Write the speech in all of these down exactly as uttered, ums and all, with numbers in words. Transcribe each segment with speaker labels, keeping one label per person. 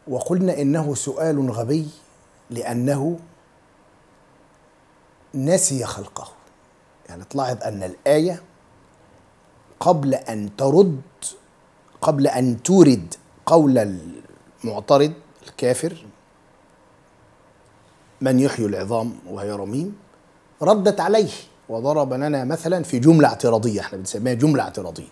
Speaker 1: وقلنا إنه سؤال غبي لأنه نسي خلقه. يعني تلاحظ أن الآية قبل أن ترد قبل أن تورد قول المعترض الكافر من يحيي العظام وهي رميم، ردت عليه وضرب لنا مثلا في جملة اعتراضية، احنا بنسميها جملة اعتراضية،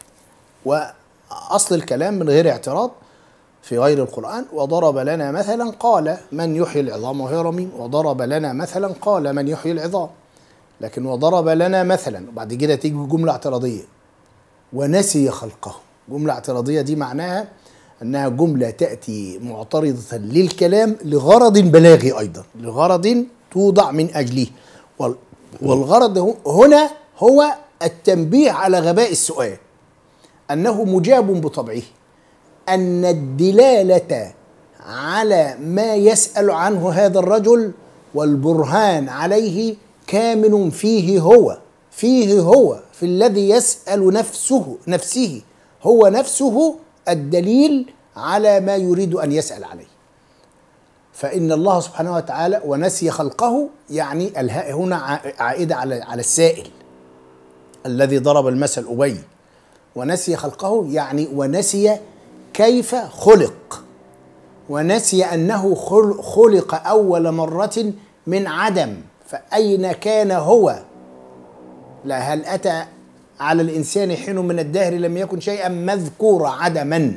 Speaker 1: وأصل الكلام من غير اعتراض في غير القرآن. وضرب لنا مثلا قال من يحيي العظام وهي رميم، وضرب لنا مثلا قال من يحيي العظام، لكن وضرب لنا مثلا وبعد كده تيجي جملة اعتراضية ونسي خلقه. جملة اعتراضية دي معناها أنها جملة تأتي معترضة للكلام لغرض بلاغي أيضا، لغرض توضع من أجله، والغرض هنا هو التنبيه على غباء السؤال، أنه مجاب بطبعه، أن الدلالة على ما يسأل عنه هذا الرجل والبرهان عليه كامن فيه هو فيه هو في الذي يسأل نفسه نفسه هو نفسه الدليل على ما يريد أن يسأل عليه. فإن الله سبحانه وتعالى ونسي خلقه، يعني الهاء هنا عائدة على على السائل الذي ضرب المثل أبي، ونسي خلقه يعني ونسي كيف خلق، ونسي أنه خلق أول مرة من عدم، فأين كان هو؟ لا، هل أتى على الإنسان حين من الدهر لم يكن شيئا مذكورا عدما؟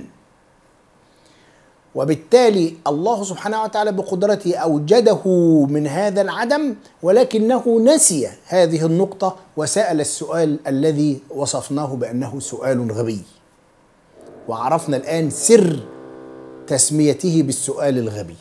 Speaker 1: وبالتالي الله سبحانه وتعالى بقدرته أوجده من هذا العدم، ولكنه نسي هذه النقطة وسأل السؤال الذي وصفناه بأنه سؤال غبي. وعرفنا الآن سر تسميته بالسؤال الغبي،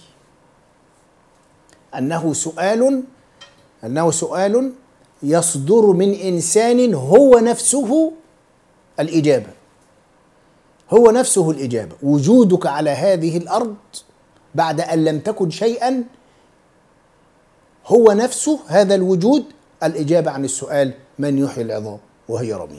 Speaker 1: أنه سؤال أنه سؤال يصدر من إنسان هو نفسه الإجابة، هو نفسه الإجابة. وجودك على هذه الأرض بعد أن لم تكن شيئا هو نفسه هذا الوجود الإجابة عن السؤال من يحيي العظام وهي رميم.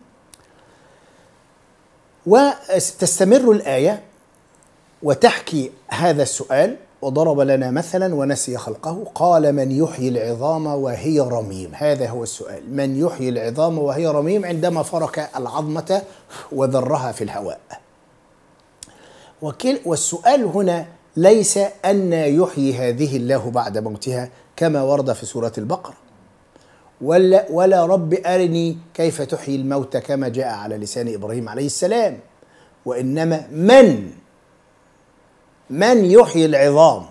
Speaker 1: وتستمر الآية وتحكي هذا السؤال، وضرب لنا مثلا ونسي خلقه قال من يحيي العظام وهي رميم. هذا هو السؤال، من يحيي العظام وهي رميم عندما فرك العظمة وذرها في الهواء. والسؤال هنا ليس أن يحيي هذه الله بعد موتها كما ورد في سورة البقرة، ولا, ولا رب أرني كيف تحيي الموتى كما جاء على لسان إبراهيم عليه السلام، وإنما من من يحيي العظام،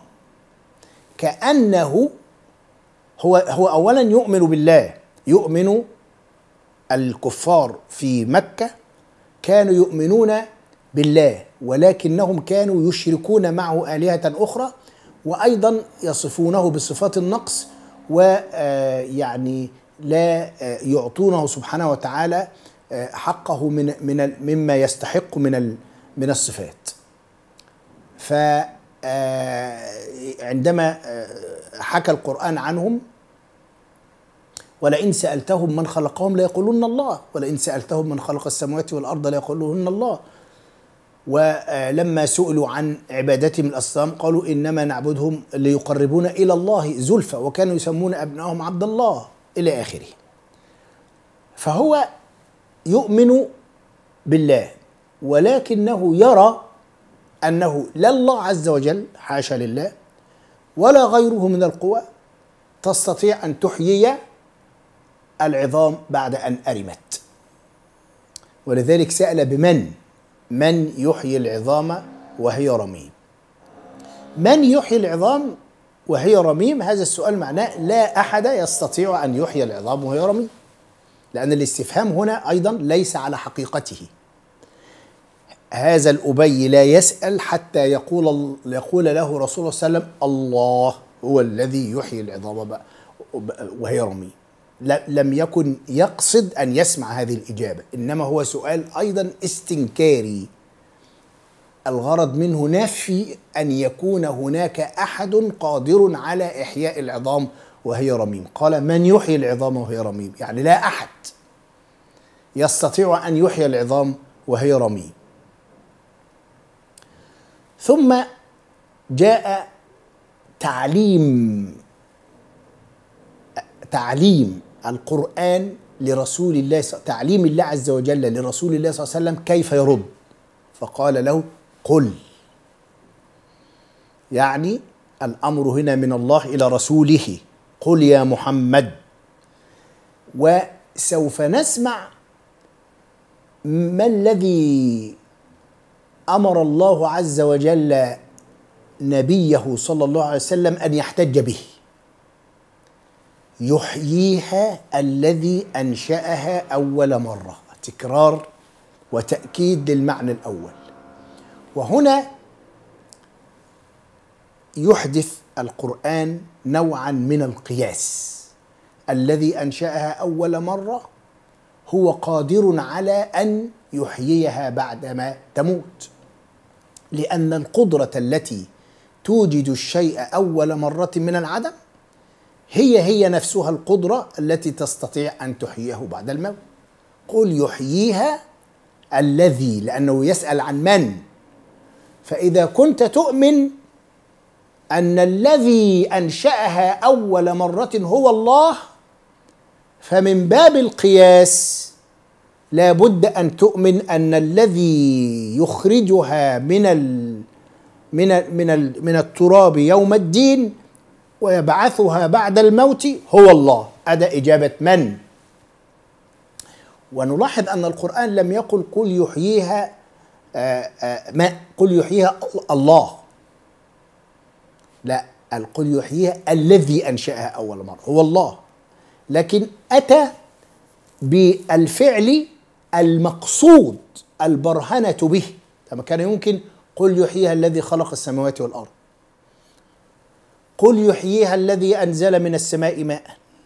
Speaker 1: كأنه هو هو أولا يؤمن بالله. يؤمن الكفار في مكة كانوا يؤمنون بالله، ولكنهم كانوا يشركون معه آلهة أخرى، وأيضا يصفونه بصفات النقص، ويعني لا يعطونه سبحانه وتعالى حقه من من مما يستحق من من الصفات. فعندما حكى القرآن عنهم ولئن سألتهم من خلقهم ليقولون الله، ولئن سألتهم من خلق السماوات والأرض ليقولون الله. ولما سئلوا عن عبادتهم الأصنام قالوا إنما نعبدهم ليقربونا إلى الله زلفى، وكانوا يسمون أبنائهم عبد الله إلى آخره. فهو يؤمن بالله، ولكنه يرى أنه لا الله عز وجل حاشا لله ولا غيره من القوى تستطيع أن تحيي العظام بعد أن أرمت. ولذلك سأل بمن من يحيي العظام وهي رميم. من يحيي العظام وهي رميم، هذا السؤال معناه لا أحد يستطيع أن يحيي العظام وهي رميم، لأن الاستفهام هنا أيضا ليس على حقيقته. هذا الأبي لا يسأل حتى يقول يقول له رسول الله صلى الله عليه وسلم الله هو الذي يحيي العظام وهي رميم. لم يكن يقصد أن يسمع هذه الإجابة، إنما هو سؤال أيضا استنكاري، الغرض منه نفي أن يكون هناك أحد قادر على إحياء العظام وهي رميم. قال من يحيي العظام وهي رميم، يعني لا أحد يستطيع أن يحيي العظام وهي رميم. ثم جاء تعليم تعليم القرآن لرسول الله، تعليم الله عز وجل لرسول الله صلى الله عليه وسلم كيف يرد، فقال له قل. يعني الأمر هنا من الله إلى رسوله، قل يا محمد. وسوف نسمع ما الذي أمر الله عز وجل نبيه صلى الله عليه وسلم أن يحتج به: يحييها الذي أنشأها أول مرة. تكرار وتأكيد للمعنى الأول. وهنا يحدث القرآن نوعا من القياس. الذي أنشأها أول مرة هو قادر على أن يحييها بعدما تموت، لأن القدرة التي توجد الشيء أول مرة من العدم هي هي نفسها القدرة التي تستطيع أن تحييه بعد الموت. قل يحييها الذي، لأنه يسأل عن من. فإذا كنت تؤمن أن الذي أنشأها أول مرة هو الله، فمن باب القياس لا بد أن تؤمن أن الذي يخرجها من ال من ال من ال من التراب يوم الدين ويبعثها بعد الموت هو الله. هذا إجابة من. ونلاحظ أن القرآن لم يقل قل يحييها آآ آآ ما قل يحييها الله، لا، قل يحييها الذي أنشأها أول مرة هو الله، لكن أتى بالفعل المقصود البرهنة به. كما كان يمكن قل يحييها الذي خلق السماوات والأرض، قل يحييها الذي أنزل من السماء ماء،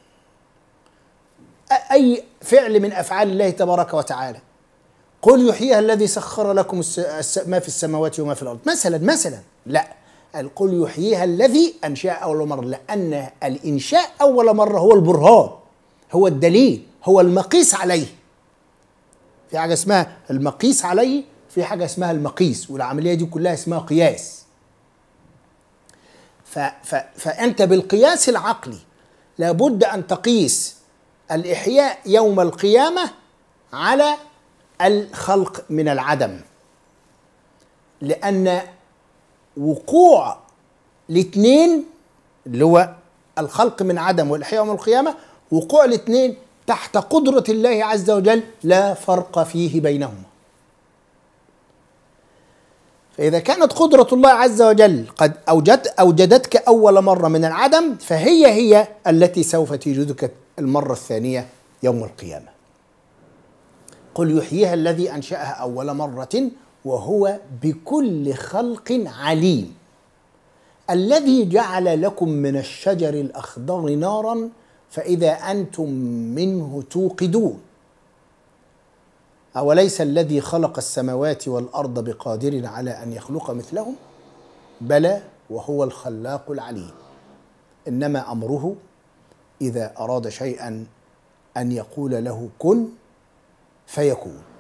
Speaker 1: أي فعل من أفعال الله تبارك وتعالى. قل يحييها الذي سخر لكم ما في السماوات وما في الأرض مثلا مثلا لا، قل يحييها الذي أنشأ أول مرة، لأن الإنشاء أول مرة هو البرهان، هو الدليل، هو المقيس عليه. في حاجة اسمها المقيس عليه، في حاجة اسمها المقيس، والعملية دي كلها اسمها قياس. ف ف فأنت بالقياس العقلي لابد أن تقيس الإحياء يوم القيامة على الخلق من العدم، لأن وقوع الاثنين اللي هو الخلق من عدم والإحياء يوم القيامة، وقوع الاثنين تحت قدرة الله عز وجل، لا فرق فيه بينهما. فإذا كانت قدرة الله عز وجل قد أوجد أوجدتك أول مرة من العدم، فهي هي التي سوف توجدك المرة الثانية يوم القيامة. قل يحييها الذي أنشأها أول مرة وهو بكل خلق عليم، الذي جعل لكم من الشجر الأخضر نارا فإذا أنتم منه توقدون، أوليس الذي خلق السماوات والأرض بقادر على أن يخلق مثلهم بلى وهو الخلاق العليم، إنما أمره إذا أراد شيئا أن يقول له كن فيكون.